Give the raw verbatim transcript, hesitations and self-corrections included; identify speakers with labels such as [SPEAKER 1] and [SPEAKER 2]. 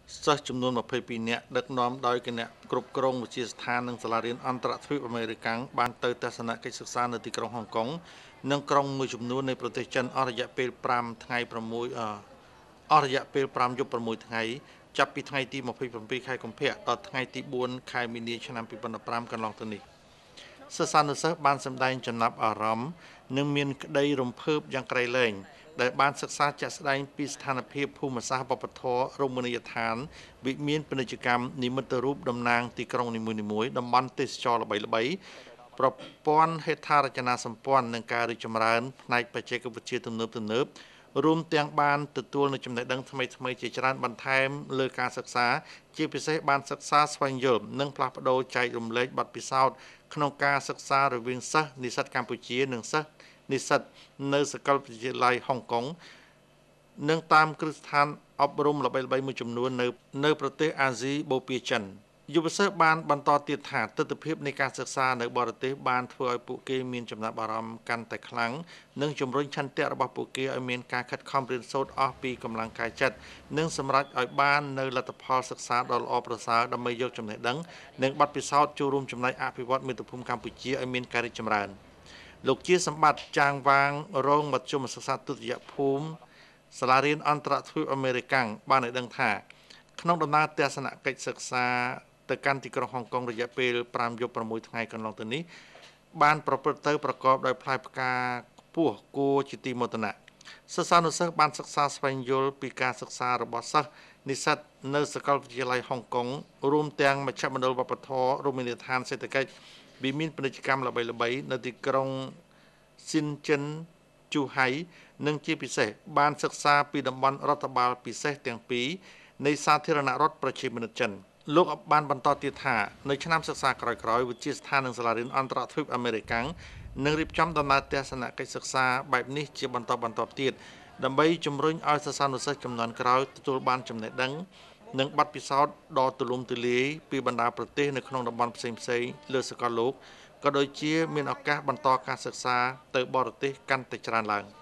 [SPEAKER 1] សិស្សចំនួនยี่สิบสองនាក់ដឹកនាំដោយគណៈគ្រប់គ្រងវិទ្យាស្ថាននិងសាលារៀនអន្តរជាតិអាមេរិកបានទៅទស្សនកិច្ចសិក្សានៅទីក្រុងហុងកុងនិងក្រុងមួយចំនួននៃប្រទេសចិនអស់រយៈពេលfiveថ្ងៃ6អអស់រយៈពេលfiveយប់6ថ្ងៃចាប់ពីថ្ងៃទីtwenty-sevenខែកុម្ភៈដល់ថ្ងៃទីfourខែមីនាឆ្នាំtwo thousand fiveកន្លងទៅនេះសិស្សានុសិស្សបានសម្ដែងចំណាប់អារម្មណ៍និងមានក្តីរំភើបយ៉ាងក្រៃលែងដែលបានសិក្សាជាក់ស្ដែងពីស្ថានភាពភូមិសាស្ត្រវប្បធម៌រមណីយដ្ឋានវិមានពាណិជ្ជកម្មនិមិត្តរូបតំណាងទីក្រុងនីមួយៗតំបន់ទេសចរល្បីៗប្រព័ន្ធហេដ្ឋារចនាសម្ព័ន្ធនិងការរីកចម្រើនផ្នែកបច្ចេកវិទ្យាទំនើបទំនើបរួមទាំងបានទទួលនូវចំណេះដឹងថ្មីៗជាច្រើនបន្ថែមលើការសិក្សាជាពិសេសបានសិក្សាស្វែងយល់និងផ្លាស់ប្ដូរចែករំលែកបទពិសោធន៍ក្នុងការសិក្សារវាងសិស្សនិស្សិតកម្ពុជានិងសិស្សនិស្សិតនៅសាកលវិទ្យាល័យហុងកុងនិងតាមគ្រឹះស្ថានអប់រំល្បីៗមួយចំនួននៅនៅប្រទេសអាស៊ីបូព៌ាចិនយុវសិស្សបានបន្តទៀតថាទស្សនវិជ្ជានៃការសិក្សានៅបរទេសបានធ្វើឲ្យពួកគេមានចំណាប់អារម្មណ៍កាន់តែខ្លាំងនិងជំរុញឆន្ទៈរបស់ពួកគេឲ្យមានការខិតខំរៀនសូត្រអស់ពីកម្លាំងកាយចិត្តនិងសម្រេចឲ្យបាននៅលទ្ធផលសិក្សាដ៏ល្អប្រសើរដើម្បីយកចំណេះដឹងនិងបទពិសោធន៍ចូលរួមចំណែកអភិវឌ្ឍមាតុភូមិកម្ពុជាឲ្យមានការរីកចម្រើនលោកជាសម្បត្តិចាងវាងរងមធ្យមសិក្សាទុតិយភូមិសាលារៀនអន្តរជាតិអាមេរិកបានឲ្យដឹងថាក្នុងដំណើរទស្សនកិច្ចសិក្សាទៅកាន់ទីក្រុងហុងកុងរយៈពេលfiveយប់sixថ្ងៃកន្លងទៅនេះបានប្រព្រឹត្តទៅប្រកបដោយផ្លែផ្កាខ្ពស់គួរជាទីមោទនៈសិស្សានុសិស្សបានសិក្សាស្វែងយល់ពីការសិក្សារបស់សិស្សនិស្សិតនៅសាកលវិទ្យាល័យហុងកុងរួមទាំងមជ្ឈមណ្ឌលវប្បធម៌រមណីយដ្ឋានសេដ្ឋកិច្ចវិមានពាណិជ្ជកម្មល្បីៗនៅទីក្រុងស៊ីនចិនជូហៃនិងជាពិសេសបានសិក្សាពីតំបន់រដ្ឋបាលពិសេសទាំងពីរនៃសាធារណរដ្ឋប្រជាមានិតចិនលោកបានបន្តទៀតថានៅឆ្នាំសិក្សាក្រោយៗវិទ្យាស្ថាននិងសាលារៀនអន្តរជាតិអាមេរិកនឹងរៀបចំដំណើរទស្សនកិច្ចសិក្សាបែបនេះជាបន្តបន្ទាប់ទៀតដើម្បីជំរុញឲ្យសិស្សានុសិស្សចំនួនក្រោយទទួលបានចំណេះដឹងនិងបទពិសោធន៍ដ៏ទូលំទូលាយពីបណ្ដាប្រទេសនៅក្នុងតំបន់ផ្សេងៗលើសកលលោកក៏ដូចជាមានឱកាសបន្តការសិក្សាទៅបរទេសកាន់តែច្រើនឡើង